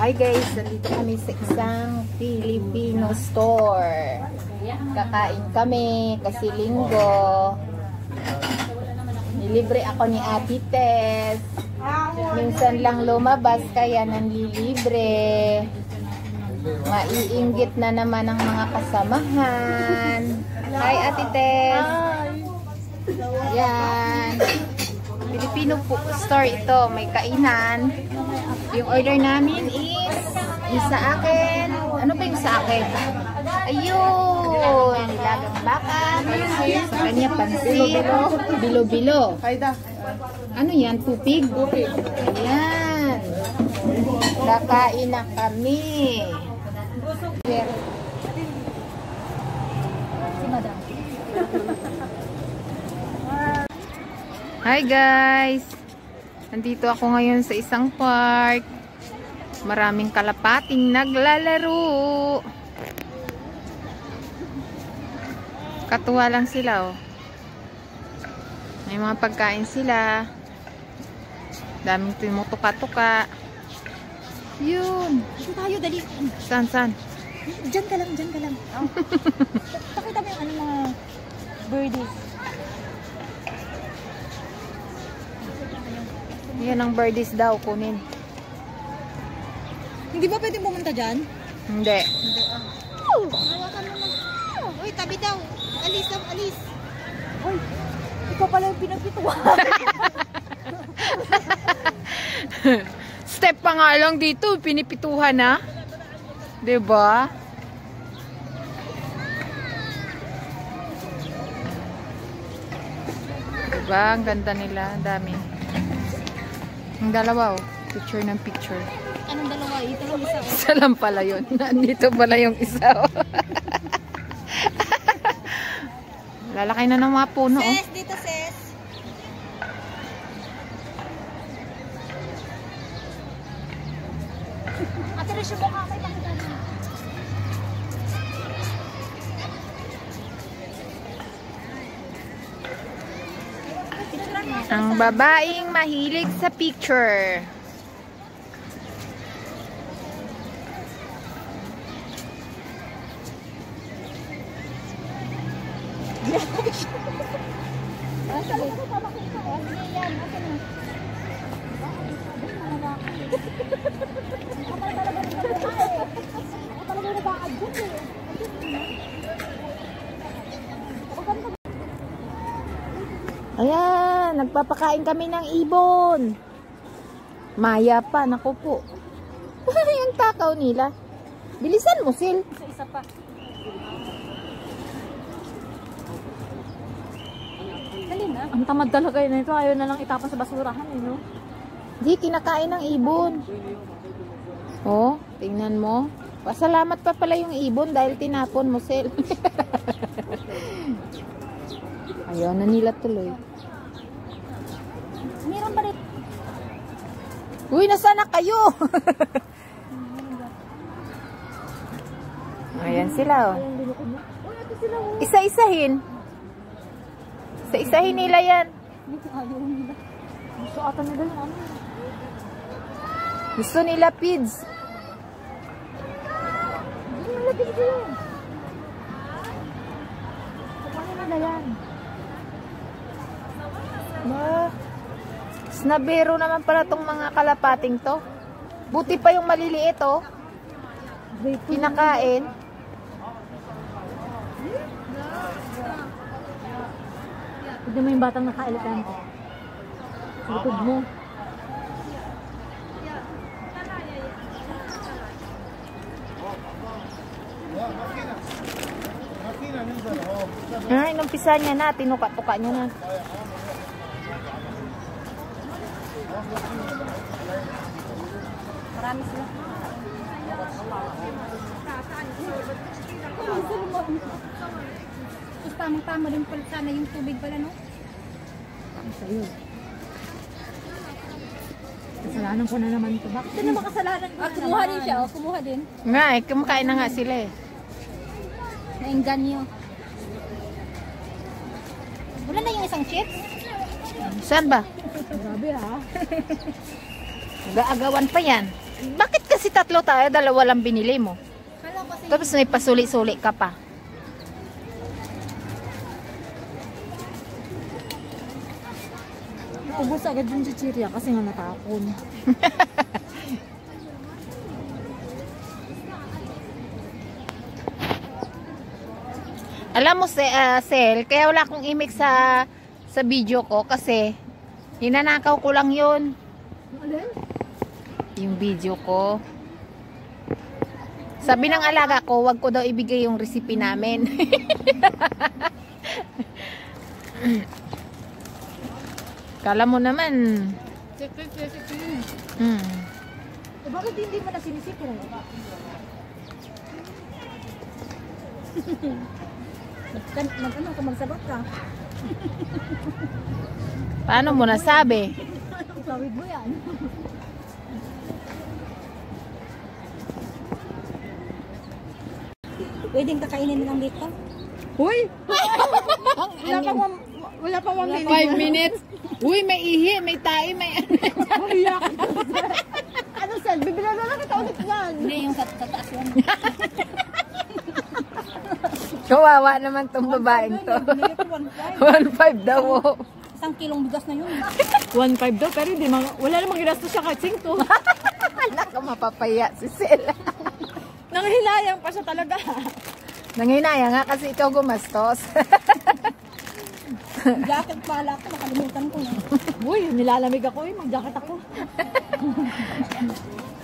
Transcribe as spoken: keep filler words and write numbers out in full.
Hi guys, nandito kami sa isang Filipino store. Kakain kami kasi linggo. Nilibre ako ni Ate Tess. Minsan lang lumabas kaya nanlilibre. Maiinggit na naman ang mga kasamahan. Hi Ate Tess. Yan. Filipino store ito. May kainan. Yung order namin is yung sa akin. Ano ba yung sa akin? Ayun. Nilagang baka. Sa kanya pansit. Bilo-bilo. Ano yan? Tupig? Ayan. Nakain na kami. Hi guys! Nandito ako ngayon sa isang park. Maraming kalapating naglalaro. Katuwa lang sila oh. May mga pagkain sila. Daming tumutuka-tuka. Yun. Dito tayo, dali. Saan, saan? Diyan ka lang, diyan ka lang. Oh. Pakita mo yung ano mga birdies. Yan ang birdies daw, kunin. Hindi ba pwedeng pumunta dyan? Hindi. Oh! Hawakan mo na. Uy, tabi daw. Alis daw, alis. Uy, ikaw pala yung pinagpituan. Step pa nga lang dito, pinipituhan na. Diba? Diba? Ang ganda nila. Ang dami. Ang dalawa oh. Picture ng picture. Anong dalawa? Ito lang isa. Isa lang pala yun. Nandito pala yung isa oh. Lalaki na ng mga puno oh. Ses, dito ses. Ate Risha mo ka kay pakita na. Ang babaeng mahilig sa picture. Ayan, nagpapakain kami ng ibon. Maya pa, naku po. Yung takaw nila. Bilisan mo, Sil. Isa-isa pa. Dali na. Ang tamad talaga yun ito. Ayaw na lang itapon sa basurahan eh, no? Di, kinakain ng ibon. Oh, tingnan mo. Pasalamat pa pala yung ibon dahil tinapon mo, Sil. Ayaw na nila tuloy. Meron pa rin. Uy, nasaan na kayo? Ayan sila, oh. Isa-isahin. Isa-isahin nila yan. Ayaw nila. Gusto ata nila yung ano. Gusto nila pids. Hindi nila pids yun. Paano nila yan? Ba, snabero naman pala tong mga kalapating to. Buti pa yung maliliit oh. Kinakain. Tignan mo yung batang naka-elegante. Sa likod mo. Ay, inumpisa niya na. Tinuka-tuka niya na. Marami sila. Tapos tamang-tama din pala sana yung tubig pala, no? Ang sa'yo. Kasalanan ko na naman ito. Bakit na makasalanan ko ah, na kumuha naman? Din siya, oh. Kumuha din. Nga eh, kumakain na nga sila eh. Nainganyo. Wala na yung isang chips? Saan ba? Grabe ha. Gaagawan pa yan. Bakit kasi kasi tatlo tayo, dalawa lang binili mo. Kala ko kasi Tapos may pasuli-suli ka pa. ubos agad yung chichirya kasi nga natapon. Alam mo, se, uh, Sel, kaya wala akong imik sa sa video ko kasi hinanakaw ko lang yun. Alin? Yung video ko. Sabi ng alaga ko, wag ko daw ibigay yung recipe namin. Kala mo naman. Hmm. Eh, bakit hindi mo na sinisipin? Mag, mag ano ka, magsagot ka. Paano mo nasabi? Sawid mo yan. Pwedeng kakainin ng dito? Uy! Wala pa one, wala pa one minute. Five minutes. Uy, may ihi, may tae, may ano. Uyak! Ano, Sel? Bibilan na lang kita ulit yan. Hindi, yung sa taas yan. Kawawa naman tong babaeng to. one five daw. Oh. Isang kilong bigas na yun. one five daw, pero hindi, wala namang ginastos siya kahit singto. Anak ka, mapapaya si Sel. Nanghilayang pa siya talaga. Nanginaya nga kasi ikaw gumastos. Jacket pala ako, nakalimutan ko na. Uy, nilalamig ako eh, mag-jacket ako.